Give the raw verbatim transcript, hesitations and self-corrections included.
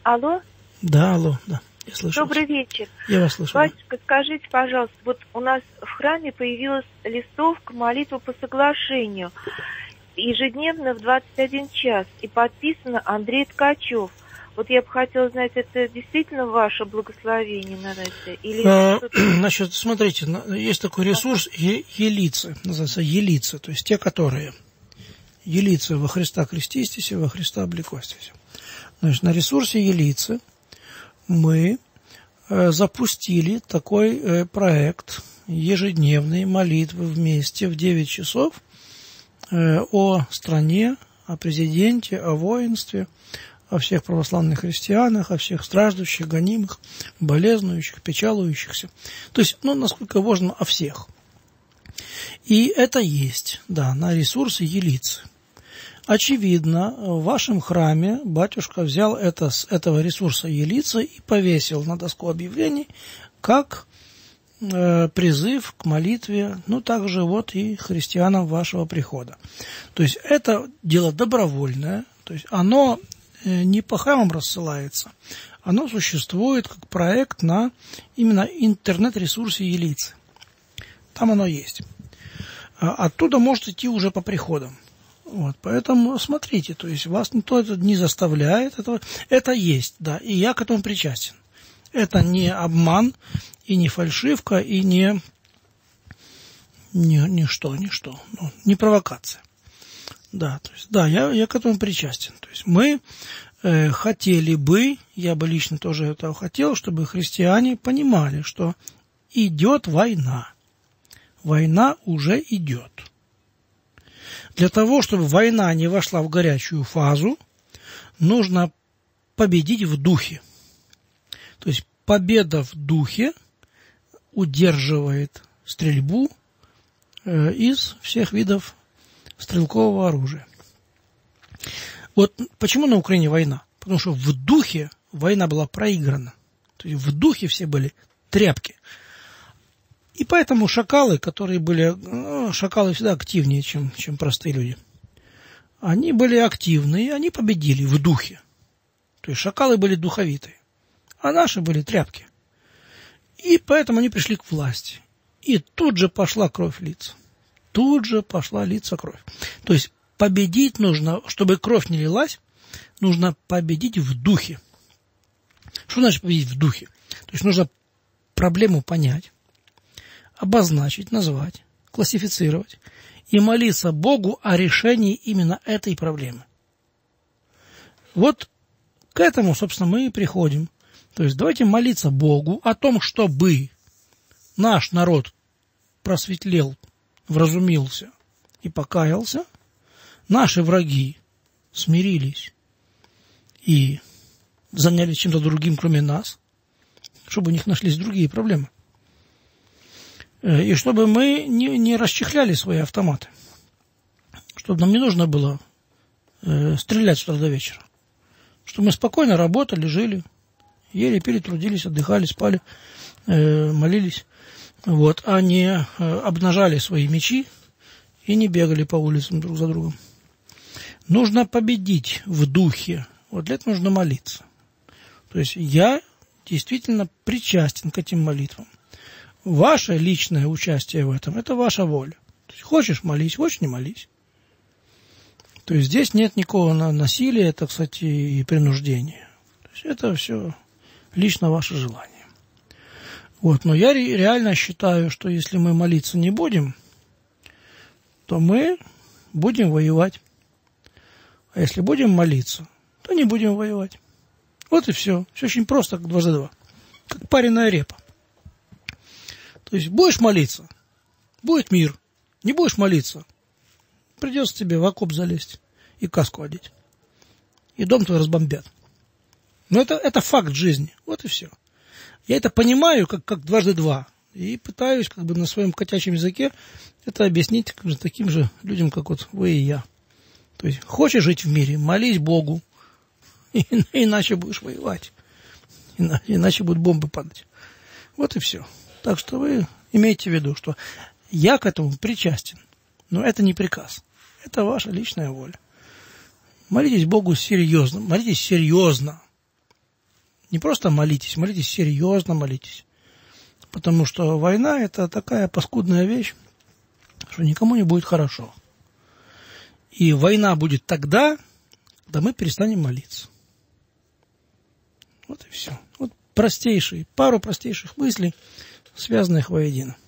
Алло? Да, алло, да, я слышу. Добрый вечер. Я вас слышу. Батюшка, скажите, пожалуйста, вот у нас в храме появилась листовка «Молитва по соглашению» ежедневно в двадцать один час, и подписано Андрей Ткачев. Вот я бы хотела знать, это действительно ваше благословение на это? Или а, значит, смотрите, есть такой ресурс елицы, называется елицы, то есть те, которые елицы во Христа крестистесь и во Христа облекостесь. Значит, на ресурсе елицы мы э, запустили такой э, проект ежедневной молитвы вместе в девять часов э, о стране, о президенте, о воинстве, о всех православных христианах, о всех страждущих, гонимых, болезнующих, печалующихся. То есть, ну, насколько можно, о всех. И это есть, да, на ресурсе елицы. Очевидно, в вашем храме батюшка взял это с этого ресурса елицы и повесил на доску объявлений как э, призыв к молитве, ну, также вот и христианам вашего прихода. То есть, это дело добровольное, то есть, оно не по храмам рассылается, оно существует как проект на именно интернет-ресурсе елицы. Там оно есть. Оттуда может идти уже по приходам. Вот, поэтому смотрите, то есть вас никто это не заставляет, этого, это есть, да, и я к этому причастен. Это не обман, и не фальшивка, и не, не, не что, не что, ну, не провокация. Да, то есть, да, я, я к этому причастен. То есть мы э, хотели бы, я бы лично тоже этого хотел, чтобы христиане понимали, что идет война. Война уже идет. Для того, чтобы война не вошла в горячую фазу, нужно победить в духе. То есть победа в духе удерживает стрельбу э, из всех видов стрелкового оружия. Вот почему на Украине война? Потому что в духе война была проиграна. То есть в духе все были тряпки. И поэтому шакалы, которые были... Ну, шакалы всегда активнее, чем, чем простые люди. Они были активны, и они победили в духе. То есть шакалы были духовитые, а наши были тряпки. И поэтому они пришли к власти. И тут же пошла кровь литься. Тут же пошла литься кровь. То есть победить нужно, чтобы кровь не лилась, нужно победить в духе. Что значит победить в духе? То есть нужно проблему понять, обозначить, назвать, классифицировать и молиться Богу о решении именно этой проблемы. Вот к этому, собственно, мы и приходим. То есть давайте молиться Богу о том, чтобы наш народ просветлел, вразумился и покаялся, наши враги смирились и занялись чем-то другим, кроме нас, чтобы у них нашлись другие проблемы. И чтобы мы не, не расчехляли свои автоматы, чтобы нам не нужно было э, стрелять с утра до вечера, чтобы мы спокойно работали, жили, ели, пили, трудились, отдыхали, спали, э, молились. Вот, а не э, обнажали свои мечи и не бегали по улицам друг за другом. Нужно победить в духе. Вот для этого нужно молиться. То есть я действительно причастен к этим молитвам. Ваше личное участие в этом – это ваша воля. То есть хочешь – молись, хочешь – не молись. То есть здесь нет никакого насилия, так сказать, и принуждения. То есть это все лично ваше желание. Вот, но я реально считаю, что если мы молиться не будем, то мы будем воевать. А если будем молиться, то не будем воевать. Вот и все. Все очень просто, как дважды два. Как пареная репа. То есть будешь молиться, будет мир. Не будешь молиться, придется тебе в окоп залезть и каску одеть. И дом твой разбомбят. Но это, это факт жизни. Вот и все. Я это понимаю, как, как дважды два, и пытаюсь как бы на своем котячьем языке это объяснить как же, таким же людям, как вот вы и я. То есть, хочешь жить в мире, молись Богу, и, иначе будешь воевать, иначе будут бомбы падать. Вот и все. Так что вы имейте в виду, что я к этому причастен, но это не приказ, это ваша личная воля. Молитесь Богу серьезно, молитесь серьезно. Не просто молитесь, молитесь серьезно, молитесь. Потому что война – это такая паскудная вещь, что никому не будет хорошо. И война будет тогда, когда мы перестанем молиться. Вот и все. Вот простейшие, пару простейших мыслей, связанных воедино.